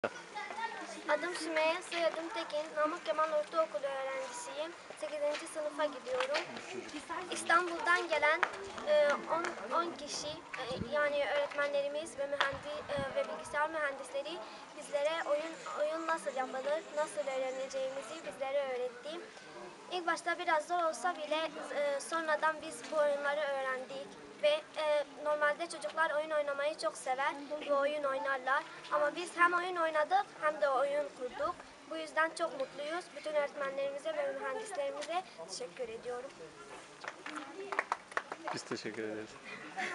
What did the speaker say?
Adım Sümeyye, soyadım Tekin. Namık Kemal Ortaokulu öğrencisiyim. 8. sınıfa gidiyorum. İstanbul'dan gelen 10 kişi, yani öğretmenlerimiz ve bilgisayar mühendisleri bizlere oyun nasıl yapılır, nasıl öğreneceğimizi bizlere öğretti. İlk başta biraz zor olsa bile sonradan biz bu oyunları öğrendik ve normalde çocuklar oyun oynamayı çok sever ve oyun oynarlar. Ama biz hem oyun oynadık hem de oyun kurduk. Bu yüzden çok mutluyuz. Bütün öğretmenlerimize ve mühendislerimize teşekkür ediyorum. Biz teşekkür ederiz.